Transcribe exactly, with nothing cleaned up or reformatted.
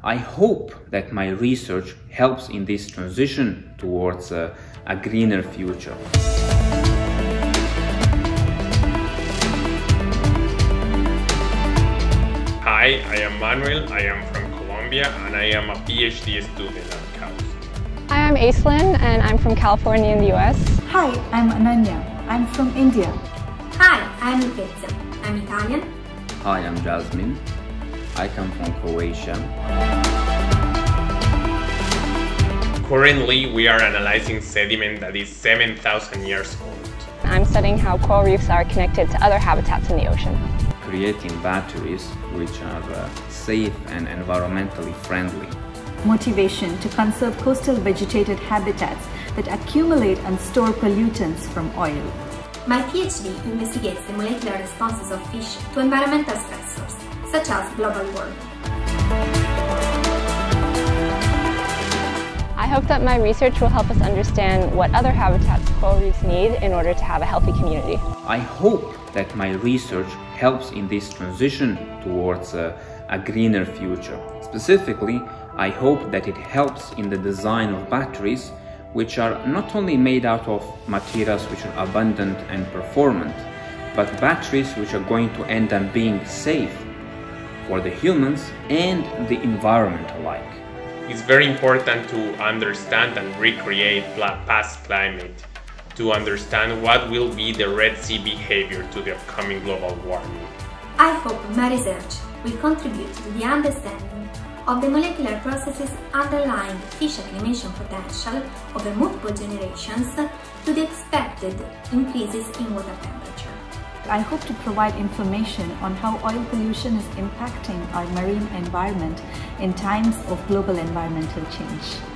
I hope that my research helps in this transition towards a, a greener future. Hi, I am Manuel, I am from Colombia and I am a PhD student at KAUST. Hi, I'm Aislinn and I'm from California in the U S. Hi, I'm Ananya. I'm from India. Hi, I'm Lucrezia. I'm Italian. Hi, I'm Jasmine. I come from Croatia. Currently, we are analyzing sediment that is seven thousand years old. I'm studying how coral reefs are connected to other habitats in the ocean. Creating batteries which are uh, safe and environmentally friendly. Motivation to conserve coastal vegetated habitats that accumulate and store pollutants from oil. My PhD investigates the molecular responses of fish to environmental stressors, such as global warming. I hope that my research will help us understand what other habitats coral reefs need in order to have a healthy community. I hope that my research helps in this transition towards a, a greener future. Specifically, I hope that it helps in the design of batteries which are not only made out of materials which are abundant and performant, but batteries which are going to end up being safe for the humans and the environment alike. It's very important to understand and recreate past climate, to understand what will be the Red Sea behavior to the upcoming global warming. I hope my research will contribute to the understanding of the molecular processes underlying fish acclimation potential over multiple generations to the expected increases in water temperature. I hope to provide information on how oil pollution is impacting our marine environment in times of global environmental change.